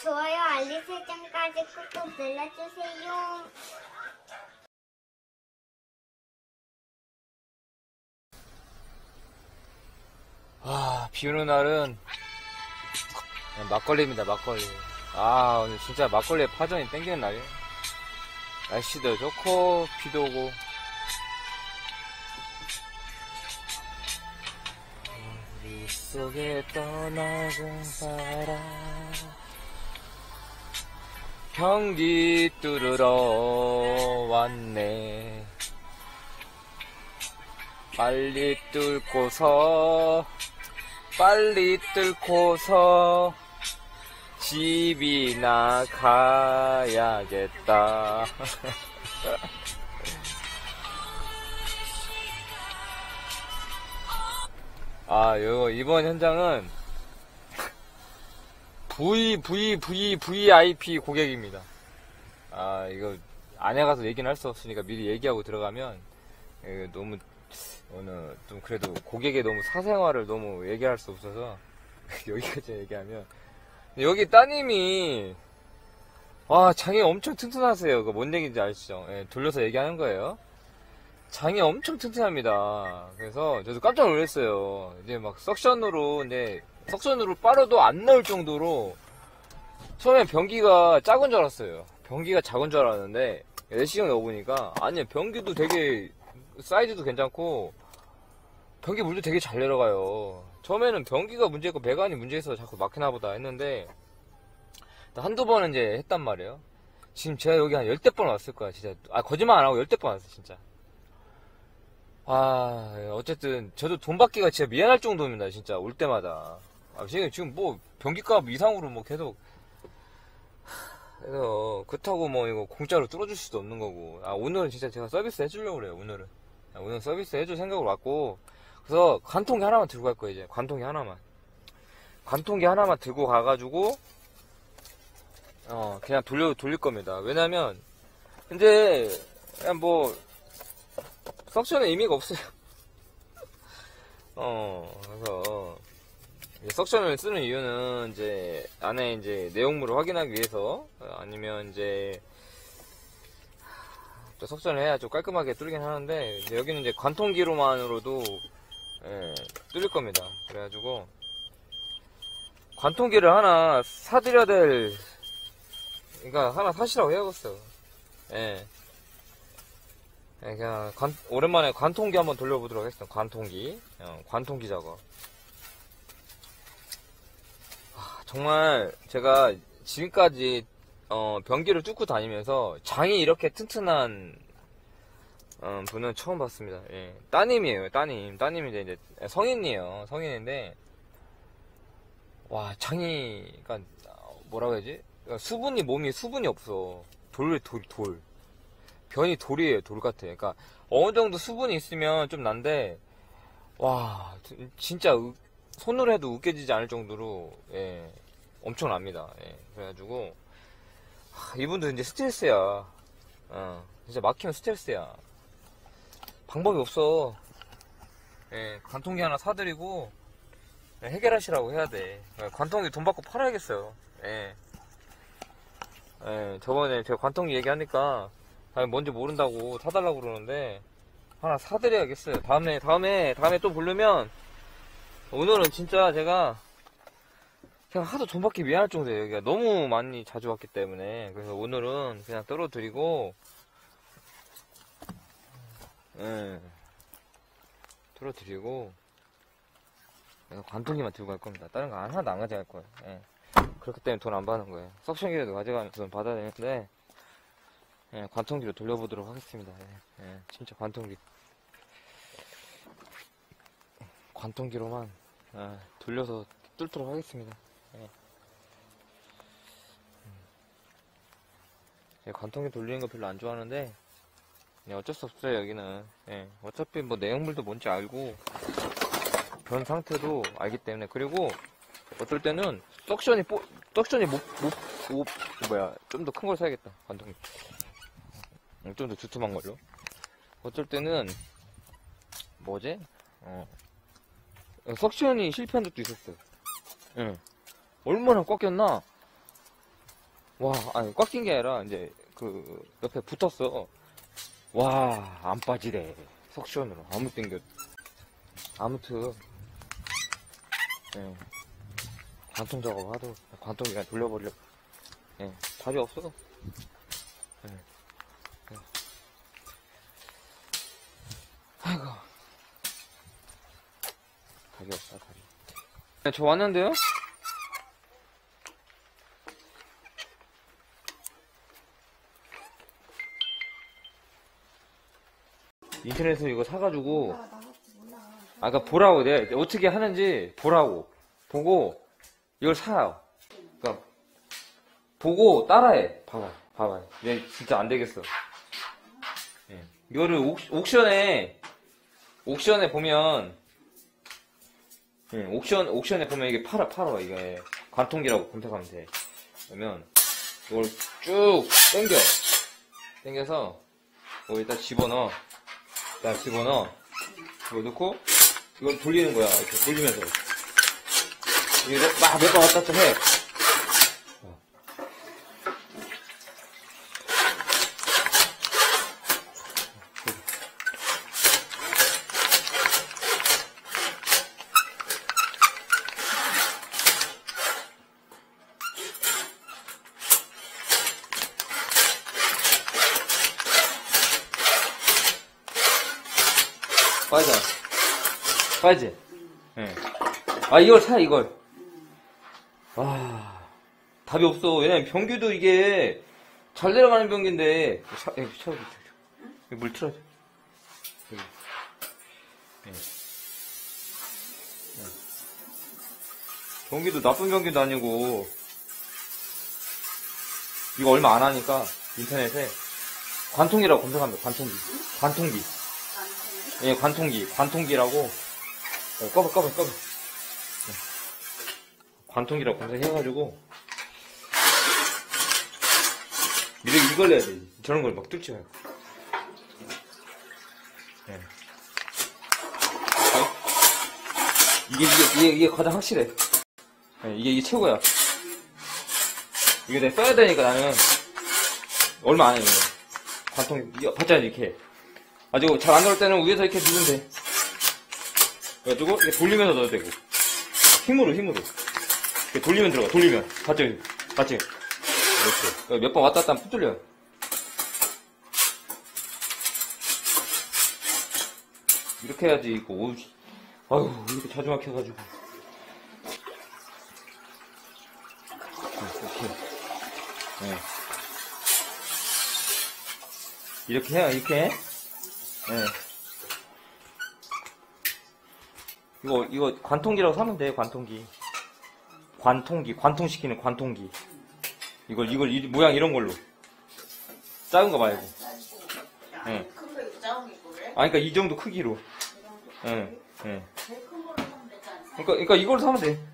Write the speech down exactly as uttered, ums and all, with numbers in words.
좋아요, 알림 설정까지 꾹꾹 눌러주세요. 아, 비 오는 날은 막걸리입니다, 막걸리. 아, 오늘 진짜 막걸리에 파전이 땡기는 날이에요. 날씨도 좋고, 비도 오고. 우리 속에 떠나는 사람. 경기 뚫으러 왔네. 빨리 뚫고서, 빨리 뚫고서, 집이나 가야겠다. 아, 요, 이번 현장은 V, V, V, 브이아이피 고객입니다. 아, 이거, 안에 가서 얘기는 할 수 없으니까 미리 얘기하고 들어가면, 이거 너무, 오늘 좀 그래도 고객의 너무 사생활을 너무 얘기할 수 없어서, 여기까지 얘기하면, 여기 따님이, 와, 장이 엄청 튼튼하세요. 그거 뭔 얘기인지 아시죠? 예, 돌려서 얘기하는 거예요. 장이 엄청 튼튼합니다. 그래서 저도 깜짝 놀랐어요. 이제 막 석션으로, 이제 석션으로 빨아도 안 나올 정도로 처음엔 변기가 작은 줄 알았어요. 변기가 작은 줄 알았는데 내시경 넣어보니까 아니요, 변기도 되게 사이즈도 괜찮고 변기 물도 되게 잘 내려가요. 처음에는 변기가 문제고 배관이 문제있어서 자꾸 막히나 보다 했는데 한두 번은 이제 했단 말이에요. 지금 제가 여기 한 열댓 번 왔을 거야, 진짜. 아, 거짓말 안 하고 열댓 번 왔어요, 진짜. 아, 어쨌든 저도 돈 받기가 진짜 미안할 정도입니다, 진짜. 올 때마다. 아, 지금 지금 뭐 변기값 이상으로 뭐 계속. 그래서 그렇다고 뭐 이거 공짜로 뚫어줄 수도 없는 거고. 아, 오늘은 진짜 제가 서비스 해주려고 그래요, 오늘은. 아, 오늘 서비스 해줄 생각으로 왔고. 그래서 관통기 하나만 들고 갈 거예요, 이제. 관통기 하나만. 관통기 하나만 들고 가가지고 어 그냥 돌려 돌릴 겁니다. 왜냐면 이제 그냥 뭐 석션은 의미가 없어요. 어 그래서 석션을 쓰는 이유는 이제 안에 이제 내용물을 확인하기 위해서, 아니면 이제 또 석션을 해야 좀 깔끔하게 뚫긴 하는데, 이제 여기는 이제 관통기로만으로도 예, 뚫릴 겁니다. 그래가지고 관통기를 하나 사드려야 될, 그러니까 하나 사시라고 해야겠어요. 예. 그냥 관, 오랜만에 관통기 한번 돌려보도록 하겠습니다. 관통기, 어, 관통기 작업. 아, 정말 제가 지금까지 어, 변기를 뚫고 다니면서 장이 이렇게 튼튼한 어, 분은 처음 봤습니다. 예. 따님이에요, 따님. 따님이 이제 성인이에요, 성인인데 와, 장이, 그러니까 뭐라고 해야지? 그러니까 수분이, 몸이 수분이 없어. 돌, 돌, 돌. 변이 돌이에요, 돌 같아. 그러니까 어느 정도 수분이 있으면 좀 난데, 와, 진짜 으, 손으로 해도 으깨지지 않을 정도로, 예, 엄청납니다. 예, 그래가지고 하, 이분도 이제 스트레스야. 어, 진짜 막히면 스트레스야. 방법이 없어. 예, 관통기 하나 사드리고 해결하시라고 해야 돼. 관통기 돈 받고 팔아야겠어요. 예. 예, 저번에 제가 관통기 얘기하니까 아니, 뭔지 모른다고 사달라고 그러는데 하나 사드려야겠어요. 다음에 다음에 다음에 또 부르면, 오늘은 진짜 제가 그냥 하도 돈 받기 미안할 정도예요. 여기가 너무 많이 자주 왔기 때문에. 그래서 오늘은 그냥 떨어드리고, 예, 떨어드리고 관통기만 들고 갈 겁니다. 다른 거 하나도 안 가져갈 거예요. 예. 그렇기 때문에 돈 안 받는 거예요. 석션기라도 가져가면 돈 받아야 되는데, 예, 관통기로 돌려보도록 하겠습니다. 예, 예, 진짜 관통기. 관통기로만 예, 돌려서 뚫도록 하겠습니다. 예. 예, 관통기 돌리는 거 별로 안 좋아하는데, 예, 어쩔 수 없어요, 여기는. 예, 어차피 뭐 내용물도 뭔지 알고 변 상태도 알기 때문에. 그리고 어떨 때는 석션이 뽀, 석션이 못, 못, 못, 뭐야, 좀 더 큰 걸 사야겠다, 관통기. 좀 더 두툼한 걸로. 어쩔 때는 뭐지? 어, 석션이 실패한 적도 있었어요. 응. 얼마나 꺾였나? 와, 아니, 꽉 낀 게 아니라, 이제, 그, 옆에 붙었어. 와, 안 빠지래. 석션으로. 아무 땡겨. 아무튼, 예. 관통 작업 하도, 관통 그냥 돌려버려. 예. 답이 없어. 예. 예. 아이고. 답이 없어, 답이. 네, 저 왔는데요? 인터넷에서 이거 사가지고, 아까 그러니까 보라고, 내가 어떻게 하는지 보라고. 보고, 이걸 사요. 그니까, 보고 따라해. 봐봐, 봐봐. 얘 진짜 안 되겠어. 예. 이거를 옥, 옥션에, 옥션에 보면, 예, 옥션, 옥션에 보면 이게 팔아, 팔아. 이게 관통기라고 검색하면 돼. 그러면, 이걸 쭉 당겨. 당겨서, 여기다 집어넣어. 딱 집어넣어. 이거 넣고, 이걸 돌리는 거야. 이렇게 돌리면서. 이거 막 몇 번 왔다 갔다 해. 빠져. 빠지? 예. 아, 이걸 사, 이걸. 아, 답이 없어. 왜냐면 변기도 이게 잘 내려가는 변기인데. 차, 여기 채워줘. 여기 물 틀어줘. 여기. 예. 예. 변기도 나쁜 변기도 아니고. 이거 얼마 안 하니까 인터넷에 관통기라고 검색합니다. 관통기. 관통기. 예, 관통기. 관통기라고. 어, 꺼봐, 꺼봐, 꺼봐. 네. 관통기라고 검색해가지고. 이렇게 이걸 내야 돼. 저런 걸 막 뚫지 말고. 네. 어? 이게, 이게, 이게, 이게 가장 확실해. 네, 이게, 이게 최고야. 이게 내가 써야 되니까 나는. 얼마 안 해, 이거. 관통, 이거, 봤잖아, 이렇게. 아주 잘 안 넣을 때는 위에서 이렇게 누르면 돼. 그래가지고 이렇게 돌리면서 넣어도 되고. 힘으로 힘으로 이렇게 돌리면 들어가. 돌리면 봤지? 봤지? 이렇게 몇 번 왔다 갔다 하면 푹 뚫려. 이렇게 해야지. 이거 어우, 아유, 이렇게 자주 막혀가지고. 이렇게. 네. 이렇게 해요. 이렇게. 네. 이거, 이거, 관통기라고 사면 돼, 관통기. 관통기, 관통시키는 관통기. 이걸, 이걸, 이, 모양 이런 걸로. 작은 거 말고. 예. 네. 큰 거 있고 작은 거 있고 그래? 아, 그니까 이 정도 크기로. 이 정도? 예, 예. 제일 큰 걸로 사면 되지 않나? 그니까, 그니까 이걸로 사면 돼.